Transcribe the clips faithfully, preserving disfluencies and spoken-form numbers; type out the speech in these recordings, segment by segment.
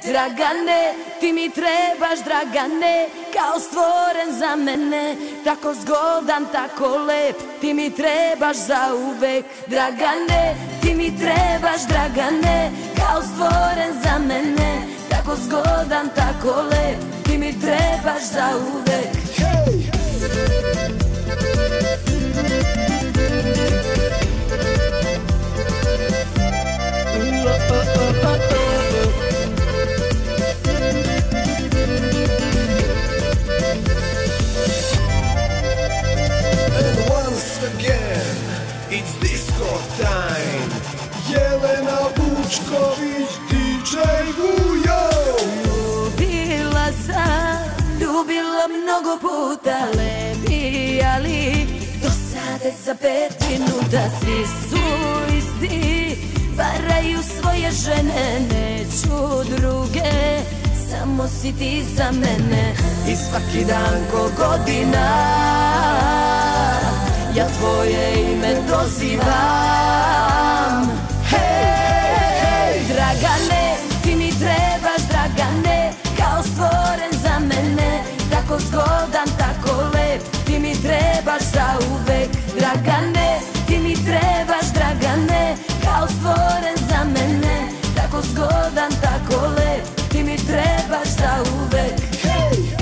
Dragane, ti mi trebaš, Dragane, kao stvoren za mene. Tako zgodan, tako lep, ti mi trebaš za uvek. Dragane, ti mi trebaš, Dragane, kao stvoren za mene. Tako zgodan, tako lep, ti mi trebaš za uvek. It's disco time. Jelena Vučković, D J Vujo. Ljubila sam, ljubila mnogo puta, lepi, ali dosade za pet minuta. Svi su isti, varaju svoje žene, neću druge, samo si ti za mene. I svaki dan ko godina, ja tvoje ime dozivam. Hej, Dragane, ti mi trebaš, Dragane, kao stvoren za mene. Tako zgodan, tako lep, ti mi trebaš za uvek. Dragane, ti mi trebaš, Dragane, kao stvoren za mene. Tako zgodan, tako lep, ti mi trebaš za uvek. Hej!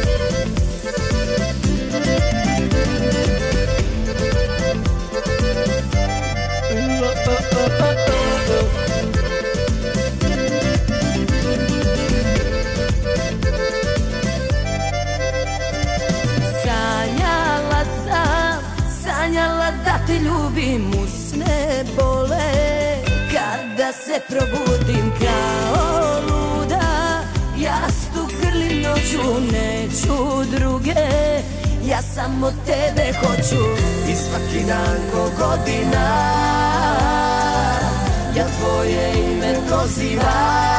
Sanjala sam, sanjala da te ljubim, usne bole kada se probudim kao luda. Jastuk grlim noću, neću druge, ja samo tebe hoću. I svaki dan ko godina, ja tvoje ime dozivam.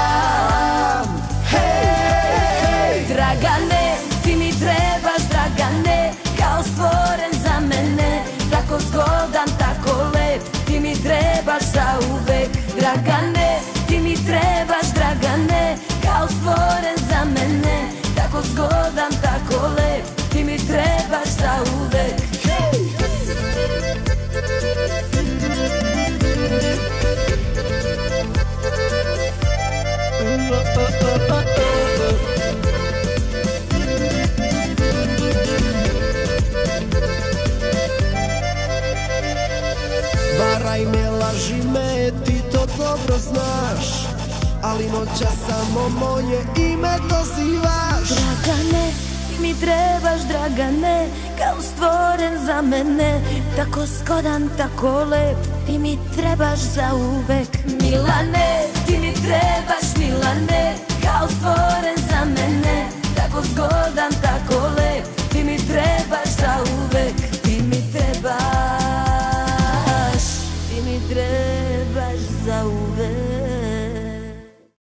Hej, Dragane, ti mi trebaš, Dragane, kao stvoren za mene. Tako zgodan, tako lep, ti mi trebaš za uvek. Dragane, ti mi trebaš, Dragane, kao stvoren za mene. Tako zgodan, tako lep, ti mi trebaš za uvek. Hej! Varaj me, laži me, ti to dobro znaš, ali noća samo moje ime dozivaš. Dragane, ti mi trebaš, Dragane, kao stvoren za mene. Tako zgodan, tako lep, ti mi trebaš za uvek. Milane,